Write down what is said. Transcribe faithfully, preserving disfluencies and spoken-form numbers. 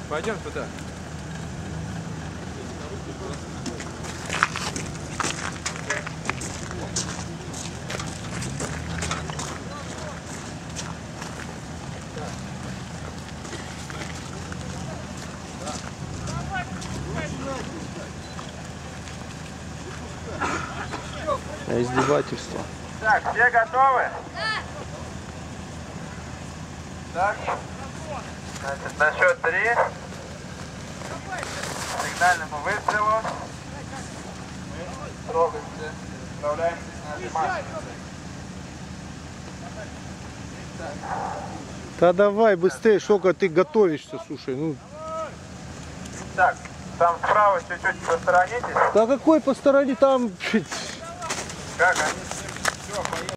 Пойдем туда. Издевательство. Так, все готовы? Так. Значит, на счет три. Сигнальному выстрелу. Мы трогаемся. Отправляемся с нашей машиной. Да давай быстрее, сколько ты готовишься, слушай, ну. Так, там справа чуть-чуть посторонитесь. Да какой по стороне там? Как они? Все, поехали.